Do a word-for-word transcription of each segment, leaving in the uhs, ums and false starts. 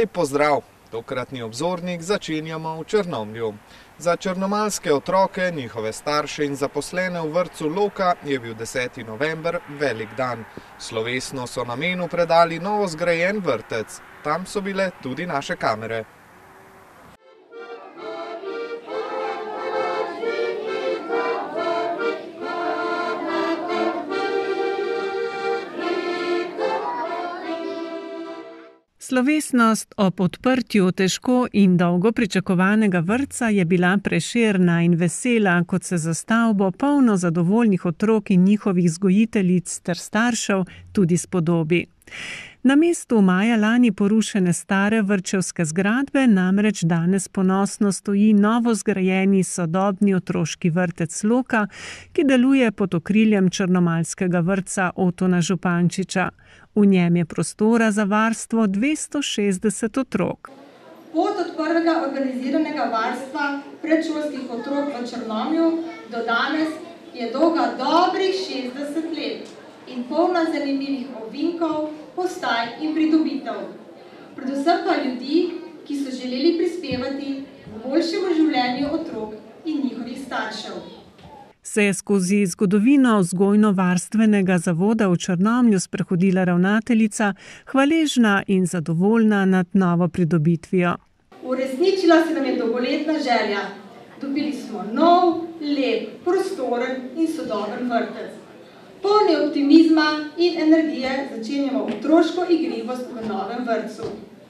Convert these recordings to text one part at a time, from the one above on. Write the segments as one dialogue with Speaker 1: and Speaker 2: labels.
Speaker 1: Lep pozdrav! Tokratni obzornik začenjamo v Črnomlju. Za črnomaljske otroke, njihove starše in zaposlene v vrtcu Loka je bil deseti november velik dan. Slovesno so namenu predali novo zgrajen vrtec. Tam so bile tudi naše kamere.
Speaker 2: Slovesnost ob odprtju težko in dolgo pričakovanega vrtca je bila prešerna in vesela, kot se za stavbo polno zadovoljnih otrok in njihovih vzgojiteljic ter staršev tudi spodobi. Na mestu maja lani porušene stare vrtčevske zgradbe namreč danes ponosno stoji novo zgrajeni sodobni otroški vrtec Loka, ki deluje pod okriljem črnomaljskega vrtca Otona Župančiča. V njem je prostora za varstvo dvesto šestdeset otrok.
Speaker 3: Pot od prvega organiziranega varstva predšolskih otrok v Črnomlju do danes je dolga dobrih šestdeset let in polna zanimivih ovinkov, postaj in pridobitev. Predvsem pa ljudi, ki so želeli prispevati k boljšemu življenju otrok in njihovih staršev.
Speaker 2: Se je skozi zgodovino vzgojno-varstvenega zavoda v Črnomlju sprehodila ravnateljica, hvaležna in zadovoljna nad novo pridobitvijo.
Speaker 3: Uresničila se nam je dolgoletna želja. Dobili smo nov, lep, prostoren in sodoben vrtec. Polni optimizma in energije začenjamo otroško igrivost v novem vrtcu.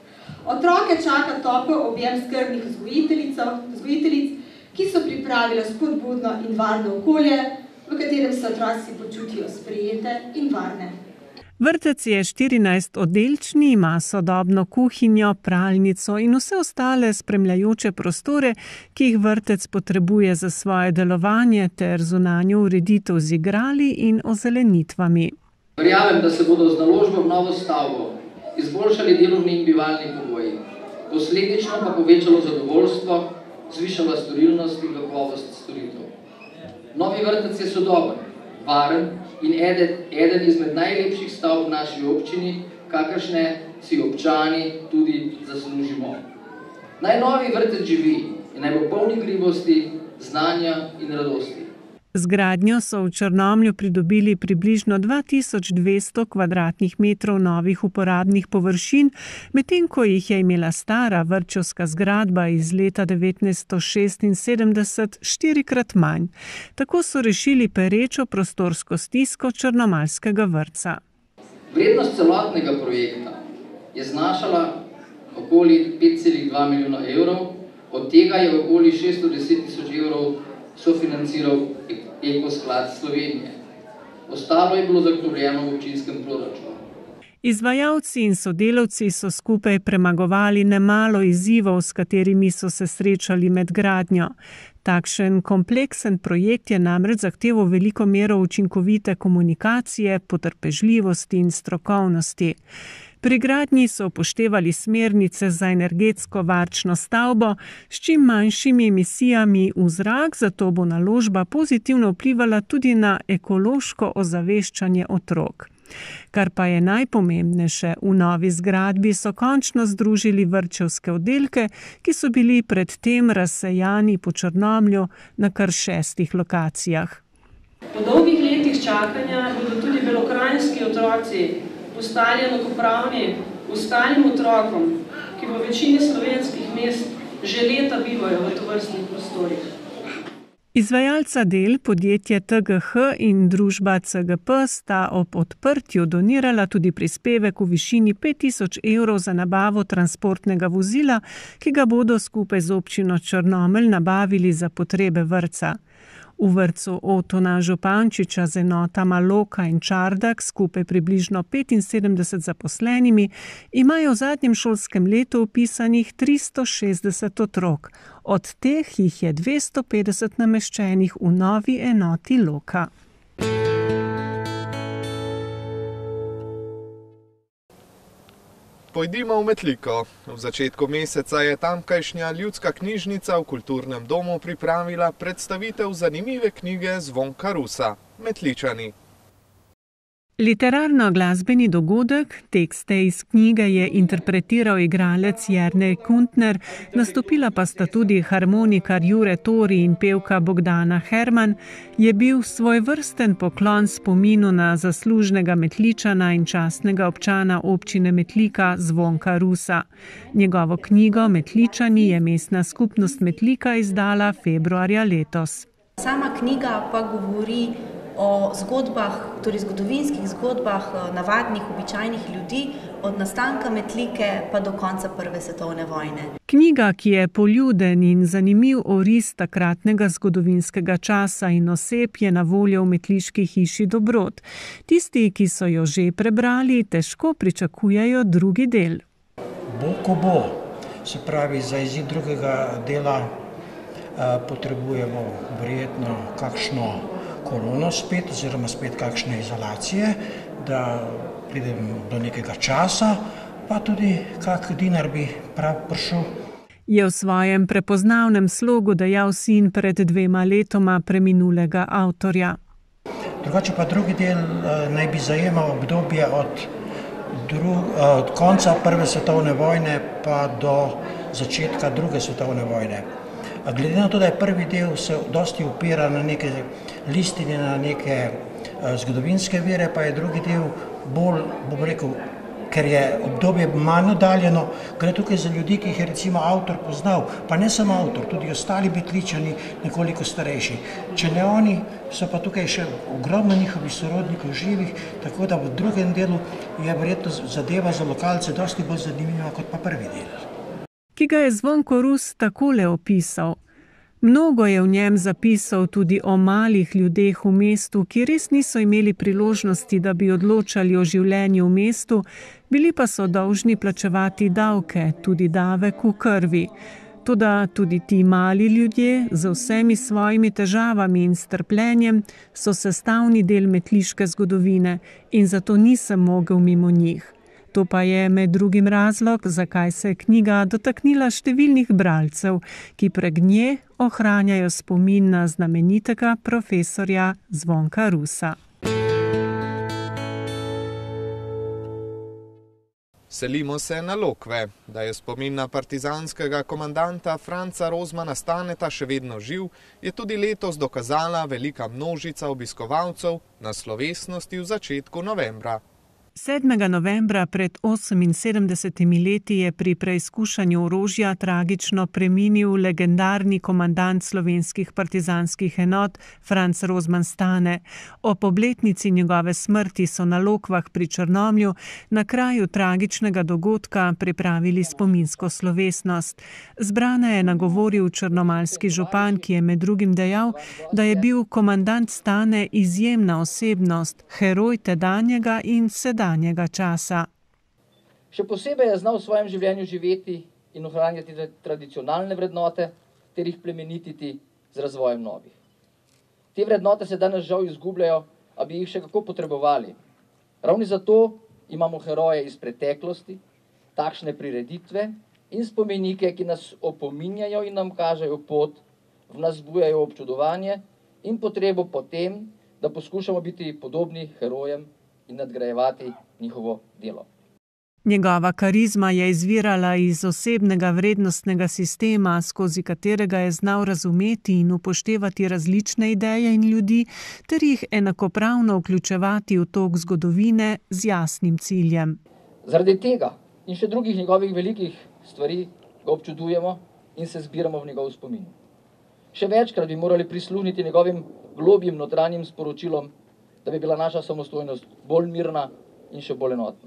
Speaker 3: Otroke čaka topel objem skrbnih vzgojiteljic, ki so pripravile spodbudno in varno okolje, v katerem se otroci počutijo sprejete in varne.
Speaker 2: Vrtec je štirinajstoddelčni, ima sodobno kuhinjo, pralnico in vse ostale spremljajoče prostore, ki jih vrtec potrebuje za svoje delovanje ter zunanjo ureditev z igrali in ozelenitvami.
Speaker 4: Verjamem, da se bodo z naložbo v novo stavbo izboljšali delovni in bivalni pogoji, posledično pa povečalo zadovoljstvo, zvišala storilnost in kakovost storitev. Novi vrtec je sodoben, varen in eden, eden izmed najlepših stavb v naši občini, kakršne si občani tudi zaslužimo. Naj novi vrtec živi in naj bo poln igrivosti, znanja in radosti.
Speaker 2: Z gradnjo so v Črnomlju pridobili približno dva tisoč dvesto kvadratnih metrov novih uporabnih površin, medtem ko jih je imela stara vrtčevska zgradba iz leta devetnajststo šestinsedemdeset štirikrat manj. Tako so rešili perečo prostorsko stisko črnomaljskega vrtca.
Speaker 4: Vrednost celotnega projekta je znašala okoli pet celih dva milijona evrov, od tega je okoli šeststo deset tisoč evrov sofinanciral Ekosklad Slovenije. Ostalo je bilo zagotovljeno v občinskem proračunu.
Speaker 2: Izvajalci in sodelavci so skupaj premagovali nemalo izzivov, s katerimi so se srečali med gradnjo. Takšen kompleksen projekt je namreč zahteval veliko mero učinkovite komunikacije, potrpežljivosti in strokovnosti. Pri gradnji so upoštevali smernice za energetsko varčno stavbo s čim manjšimi emisijami v zrak, zato bo naložba pozitivno vplivala tudi na ekološko ozaveščanje otrok. Kar pa je najpomembnejše, v novi zgradbi so končno združili vrtčevske oddelke, ki so bili predtem razsejani po Črnomlju na kar šestih lokacijah.
Speaker 5: Po dolgih letih čakanja bodo tudi belokranjski otroci postali enakopravni ostalim otrokom, ki v večini slovenskih mest že leta bivajo v tovrstnih prostorih.
Speaker 2: Izvajalca del, podjetje T G H in družba C G P, sta ob odprtju donirala tudi prispevek v višini pet tisoč evrov za nabavo transportnega vozila, ki ga bodo skupaj z občino Črnomelj nabavili za potrebe vrtca. V vrtcu Otona Župančiča z enotama Loka in Čardak, skupaj približno petinsedemdeset zaposlenimi, imajo v zadnjem šolskem letu vpisanih tristo šestdeset otrok. Od teh jih je dvesto petdeset nameščenih v novi enoti Loka.
Speaker 1: Pojdimo v Metliko. V začetku meseca je tamkajšnja ljudska knjižnica v kulturnem domu pripravila predstavitev zanimive knjige Zvonka Rusa, Metličani.
Speaker 2: Literarno-glasbeni dogodek, tekste iz knjige je interpretiral igralec Jernej Kuntner, nastopila pa sta tudi harmonikar Jure Tori in pevka Bogdana Herman, je bil svojvrsten poklon spominu na zaslužnega Metličana in častnega občana občine Metlika Zvonka Rusa. Njegovo knjigo Metličani je mestna skupnost Metlika izdala februarja letos.
Speaker 6: Sama knjiga pa govori o zgodbah, torej zgodovinskih zgodbah navadnih, običajnih ljudi, od nastanka Metlike pa do konca Prve svetovne vojne.
Speaker 2: Knjiga, ki je poljuden in zanimiv oris takratnega zgodovinskega časa in oseb, je na voljo v Metliški hiši Dobrod. Tisti, ki so jo že prebrali, težko pričakujejo drugi del.
Speaker 7: Bo, ko bo. Se pravi, za izid drugega dela eh, potrebujemo verjetno kakšno kolono spet, oziroma spet kakšne izolacije, da pridem do nekega časa, pa tudi kak dinar bi prav prišel.
Speaker 2: Je v svojem prepoznavnem slogu dejal sin pred dvema letoma preminulega avtorja.
Speaker 7: Drugače pa drugi del naj bi zajemal obdobje od, dru, od konca Prve svetovne vojne pa do začetka Druge svetovne vojne. Glede na to, da je prvi del se dosti opira na neke listine, na neke zgodovinske vire, pa je drugi del bolj, bom rekel, ker je obdobje manj oddaljeno, gre tukaj za ljudi, ki jih je recimo avtor poznal, pa ne samo avtor, tudi ostali Metličani nekoliko starejši. Če ne oni, so pa tukaj še ogromno njihovih sorodnikov živih, tako da v drugem delu je verjetno zadeva za lokalce dosti bolj zanimiva kot pa prvi del.
Speaker 2: Ki ga je Zvonko Rus takole opisal. Mnogo je v njem zapisal tudi o malih ljudeh v mestu, ki res niso imeli priložnosti, da bi odločali o življenju v mestu, bili pa so dolžni plačevati davke, tudi davek v krvi. Toda tudi ti mali ljudje, z vsemi svojimi težavami in strpljenjem, so sestavni del metliške zgodovine in zato nisem mogel mimo njih. To pa je med drugim razlog, zakaj se je knjiga dotaknila številnih bralcev, ki prek nje ohranjajo spomin na znamenitega profesorja Zvonka Rusa.
Speaker 1: Selimo se na Lokve. Da je spomin na partizanskega komandanta Franca Rozmana Staneta še vedno živ, je tudi letos dokazala velika množica obiskovalcev na slovesnosti v začetku novembra.
Speaker 2: sedmega novembra pred oseminsedemdesetimi leti je pri preizkušanju orožja tragično preminil legendarni komandant slovenskih partizanskih enot Franc Rozman Stane. Ob obletnici njegove smrti so na Lokvah pri Črnomlju na kraju tragičnega dogodka pripravili spominsko slovesnost. Zbrane je nagovoril črnomaljski župan, ki je med drugim dejal, da je bil komandant Stane izjemna osebnost, heroj tedanjega in sedanjega danjega časa.
Speaker 4: Še posebej je znal v svojem življenju živeti in ohranjati tradicionalne vrednote ter jih plemenititi z razvojem novih. Te vrednote se danes žal izgubljajo, a bi jih še kako potrebovali. Ravno zato imamo heroje iz preteklosti, takšne prireditve in spomenike, ki nas opominjajo in nam kažejo pot, v nas zbujajo občudovanje in potrebo po tem, da poskušamo biti podobni herojem in nadgrajevati njihovo delo.
Speaker 2: Njegova karizma je izvirala iz osebnega vrednostnega sistema, skozi katerega je znal razumeti in upoštevati različne ideje in ljudi, ter jih enakopravno vključevati v tok zgodovine z jasnim ciljem.
Speaker 4: Zaradi tega in še drugih njegovih velikih stvari ga občudujemo in se zbiramo v njegov spomin. Še večkrat bi morali prisluhniti njegovim globjim notranjim sporočilom, da bi bila naša samostojnost bolj mirna in še bolj enotna.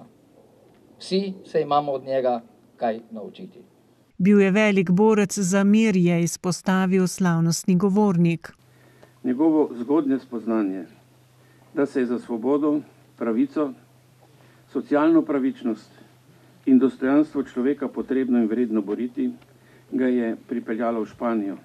Speaker 4: Vsi se imamo od njega kaj naučiti.
Speaker 2: Bil je velik borec za mir, je izpostavil slavnostni govornik.
Speaker 8: Njegovo zgodnje spoznanje, da se je za svobodo, pravico, socialno pravičnost in dostojanstvo človeka potrebno in vredno boriti, ga je pripeljalo v Španijo.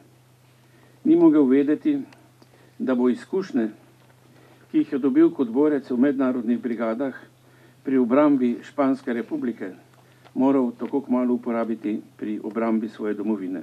Speaker 8: Ni mogel vedeti, da bo izkušnje, ki jih je dobil kot borec v mednarodnih brigadah pri obrambi Španske republike, moral tako kmalu uporabiti pri obrambi svoje domovine.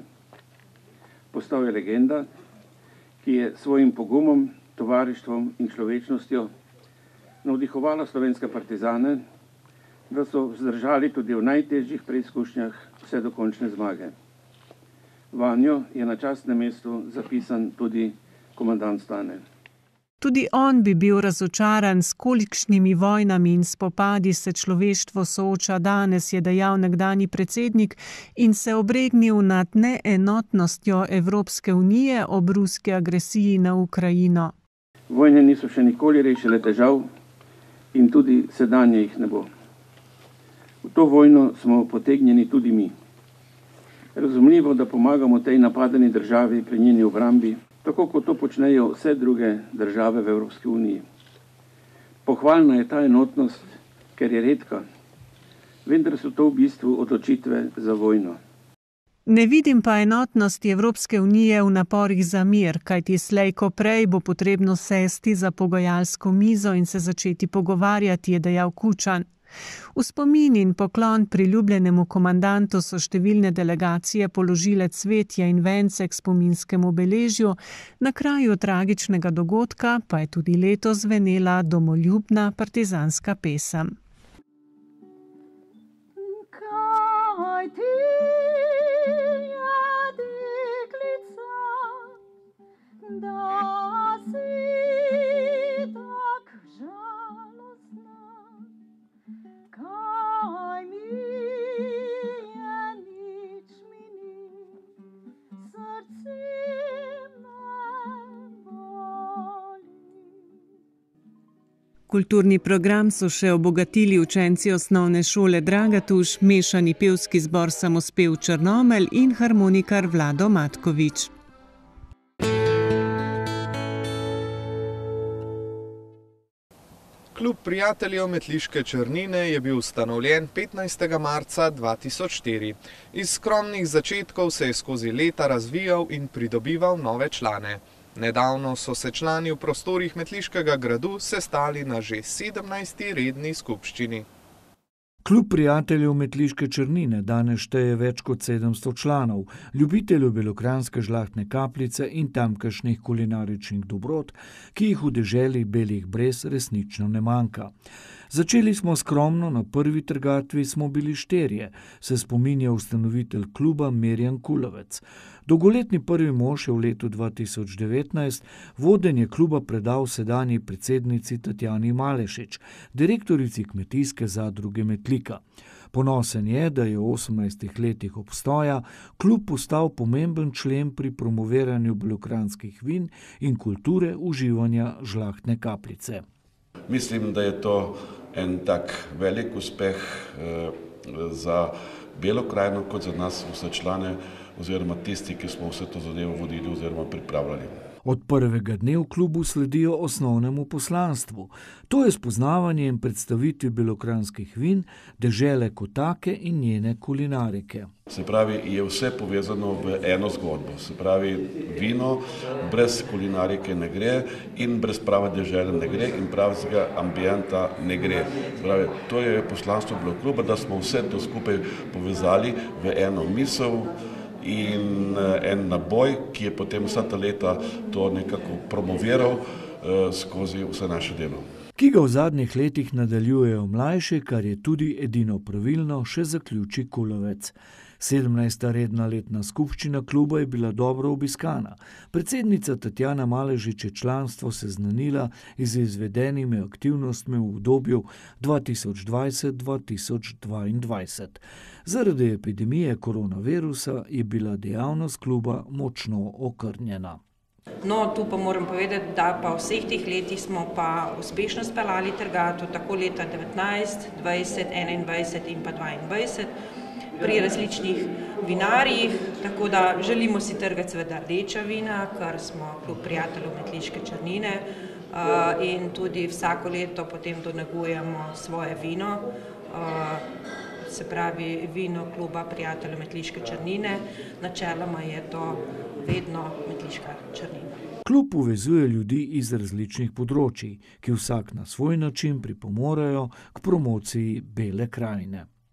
Speaker 8: Postal je legenda, ki je svojim pogumom, tovarištvom in človečnostjo navdihovala slovenske partizane, da so vzdržali tudi v najtežjih preizkušnjah vse do končne zmage. Vanjo je na častnem mestu zapisan tudi komandant Stane.
Speaker 2: Tudi on bi bil razočaran, s kolikšnimi vojnami in spopadi se človeštvo sooča danes, je dejal nekdanji predsednik in se obregnil nad neenotnostjo Evropske unije ob ruski agresiji na Ukrajino.
Speaker 8: Vojne niso še nikoli rešile težav in tudi sedanje jih ne bo. V to vojno smo potegnjeni tudi mi. Razumljivo, da pomagamo tej napadeni državi pri njeni obrambi, tako kot to počnejo vse druge države v Evropski uniji. Pohvalna je ta enotnost, ker je redka, vendar so to v bistvu odločitve za vojno.
Speaker 2: Ne vidim pa enotnosti Evropske unije v naporih za mir, kajti slej ko prej bo potrebno sesti za pogajalsko mizo in se začeti pogovarjati, je dejal Kučan. V spomin in poklon priljubljenemu komandantu so številne delegacije položile cvetje in vence k spominskemu obeležju, na kraju tragičnega dogodka pa je tudi letos zvenela domoljubna partizanska pesem. Kaj ti je deklica, da si tak žalostna? Kaj mi je, nič mi ni, srce me boli. Kulturni program so še obogatili učenci osnovne šole Dragatuš, mešani pevski zbor Samospev Črnomelj in harmonikar Vlado Matkovič.
Speaker 1: Klub prijateljev Metliške Črnine je bil ustanovljen petnajstega marca dva tisoč štiri. Iz skromnih začetkov se je skozi leta razvijal in pridobival nove člane. Nedavno so se člani v prostorih Metliškega gradu sestali na že sedemnajsti redni skupščini.
Speaker 9: Klub prijateljev Metliške Črnine danes šteje več kot sedemsto članov, ljubiteljev belokranjske žlahtne kapljice in tamkajšnjih kulinaričnih dobrot, ki jih v deželi belih brez resnično ne manjka. Začeli smo skromno, na prvi trgatvi smo bili štirje, se spominja ustanovitelj kluba Mirjan Kulovec. Dolgoletni prvi mož je v letu dva tisoč devetnajst vodenje kluba predal sedanji predsednici Tatjani Malešič, direktorici kmetijske zadruge Metlika. Ponosen je, da je v osemnajstih letih obstoja klub postal pomemben člen pri promoviranju belokranjskih vin in kulture uživanja žlahtne kapljice.
Speaker 10: Mislim, da je to en tak velik uspeh eh, za Belo krajino, kot za nas vse člane oziroma tisti, ki smo vse to zadevo vodili oziroma pripravljali.
Speaker 9: Od prvega dne v klubu sledijo osnovnemu poslanstvu. To je spoznavanje in predstavitvi belokranjskih vin, dežele kot take in njene kulinarike.
Speaker 10: Se pravi, je vse povezano v eno zgodbo. Se pravi, vino brez kulinarike ne gre in brez prave dežele ne gre in pravega ambienta ne gre. Se pravi, to je poslanstvo bilo kluba, da smo vse to skupaj povezali v eno misel in en naboj, ki je potem vsa ta leta to nekako promoviral eh, skozi vse naše delo.
Speaker 9: Ki ga v zadnjih letih nadaljujejo mlajši, kar je tudi edino pravilno, še zaključi Kulovec. sedemnajsta redna letna skupščina kluba je bila dobro obiskana. Predsednica Tatjana Malešič je članstvo seznanila z izvedenimi aktivnostmi v obdobju dva tisoč dvajset do dva tisoč dvaindvajset. Zaradi epidemije koronavirusa je bila dejavnost kluba močno okrnjena.
Speaker 11: No, tu pa moram povedati, da pa v vseh teh letih smo pa uspešno speljali trgato, tako leta devetnajst, dvajset, enaindvajset in pa dvaindvajset, pri različnih vinarjih, tako da želimo si trgati seveda rdeča vina, kar smo klub prijateljev Metliške Črnine, in tudi vsako leto potem donegujemo svoje vino, se pravi vino kluba prijateljev Metliške Črnine, načeloma je to vedno Metliška Črnina.
Speaker 9: Klub povezuje ljudi iz različnih področij, ki vsak na svoj način pripomorejo k promociji Bele krajine.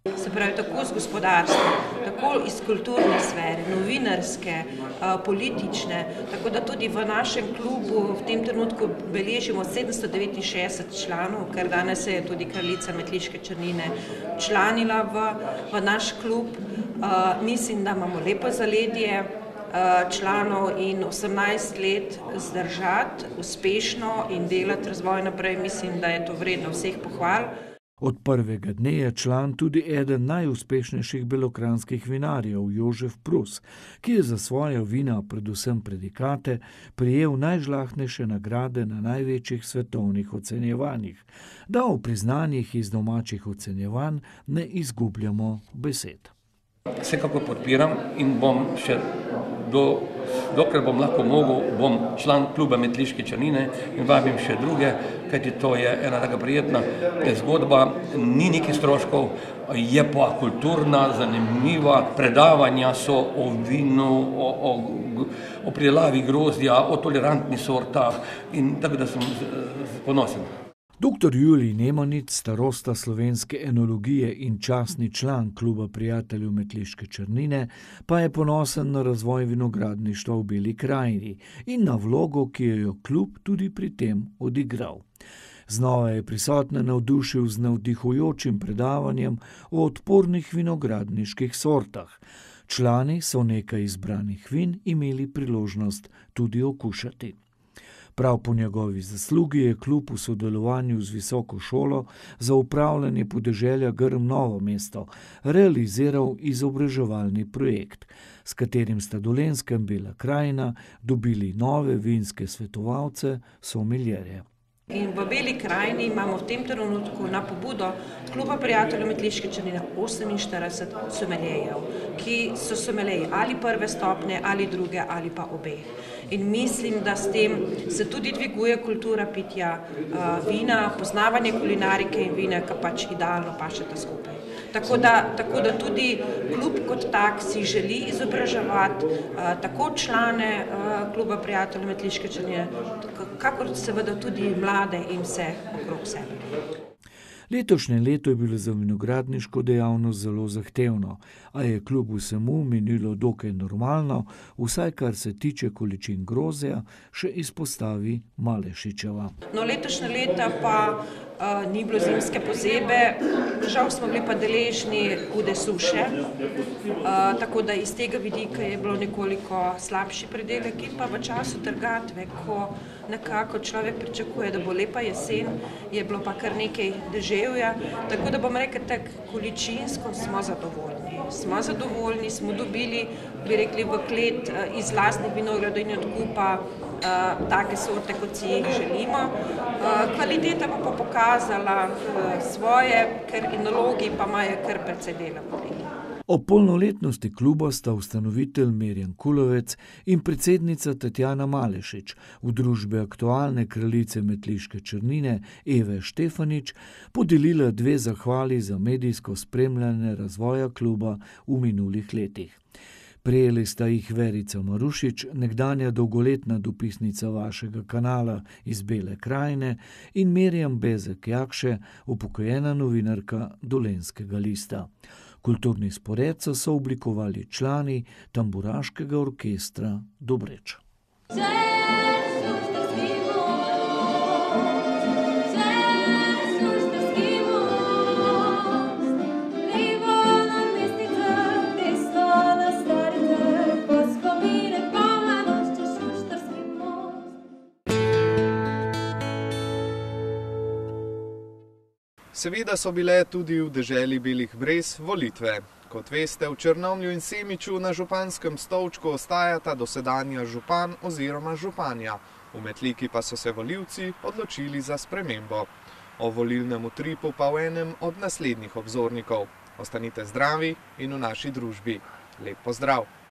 Speaker 11: Se pravi, tako z gospodarstva, tako iz kulturne sfere, novinarske, politične, tako da tudi v našem klubu v tem trenutku beležimo sedemsto devetinšestdeset članov, ker danes se je tudi kraljica Metliške Črnine članila v, v naš klub. Uh, mislim, da imamo lepo zaledje uh, članov in osemnajst let zdržati uspešno in delati razvoj naprej, mislim, da je to vredno vseh pohval.
Speaker 9: Od prvega dne je član tudi eden najuspešnejših belokranjskih vinarjev, Jožef Prus, ki je za svoja vina, predvsem predikate, prejel najžlahtnejše nagrade na največjih svetovnih ocenjevanjih. Da o priznanjih iz domačih ocenjevanj ne izgubljamo besed.
Speaker 12: Vsekakor podpiram in bom še do, dokler bom lahko mogel, bom član kluba Metliške Črnine in vabim še druge, kajti to je ena taka prijetna zgodba, ni nekih stroškov, je pa kulturna, zanimiva, predavanja so o vinu, o, o, o pridelavi grozdja, o tolerantnih sortah in tako da sem ponosen.
Speaker 9: Doktor Julij Nemanic, starosta slovenske enologije in častni član kluba prijateljev Metliške Črnine, pa je ponosen na razvoj vinogradništva v Beli krajini in na vlogo, ki jo klub tudi pri tem odigral. Znova je prisotne navdušil z navdihujočim predavanjem o odpornih vinogradniških sortah. Člani so nekaj izbranih vin imeli priložnost tudi okušati. Prav po njegovi zaslugi je klub v sodelovanju z Visoko šolo za upravljanje podeželja Grm Novo mesto realiziral izobraževalni projekt, s katerim sta Dolenjska in Bela krajina dobili nove vinske svetovalce, someljerje.
Speaker 11: In v Beli krajini imamo v tem trenutku na pobudo kluba prijateljev Metliške Črnine oseminštirideset someljejev, ki so someljeji ali prve stopnje, ali druge, ali pa obeh. In mislim, da s tem se tudi dviguje kultura pitja uh, vina, poznavanje kulinarike in vina, ki pač idealno pašeta skupaj. Tako da, tako da tudi klub kot tak si želi izobraževati uh, tako člane uh, kluba prijateljev Metliške Črnine, kakor seveda tudi mlade in vse okrog sebe.
Speaker 9: Letošnje leto je bilo za vinogradniško dejavnost zelo zahtevno, a je kljub vsemu minilo dokaj normalno, vsaj kar se tiče količin grozdja, še izpostavi Malešičeva.
Speaker 11: No, letošnje leta pa uh, ni bilo zimske pozebe, žal smo bili pa deležni hude suše, uh, tako da iz tega vidika je bilo nekoliko slabši pridelek in pa v času trgatve, ko nekako človek pričakuje, da bo lepa jesen, je bilo pa kar nekaj deževja, tako da bom rekel tak, količinsko smo zadovoljni. Smo zadovoljni, smo dobili, bi rekli, v klet iz lastnih vinogradov in odkupa uh, take sorte, kot si jih želimo. Uh, kvaliteta pa pa pokazala uh, svoje, ker enologi pa imajo kar precej dela v tem.
Speaker 9: O polnoletnosti kluba sta ustanovitelj Mirjam Kulovec in predsednica Tatjana Malešič v družbi aktualne kraljice Metliške Črnine Eve Štefanič podelila dve zahvali za medijsko spremljanje razvoja kluba v minulih letih. Prejeli sta jih Verica Marušič, nekdanja dolgoletna dopisnica vašega kanala iz Bele krajine, in Mirjam Bezek Jakše, upokojena novinarka Dolenjskega lista. Kulturni spored so sooblikovali člani tamburaškega orkestra Dobreč.
Speaker 1: Seveda so bile tudi v deželi Belih brez volitve. Kot veste, v Črnomlju in Semiču na županskem stolčku ostajata dosedanja župan oziroma županja. V Metliki pa so se volivci odločili za spremembo. O volilnem utripu pa v enem od naslednjih obzornikov. Ostanite zdravi in v naši družbi. Lep pozdrav!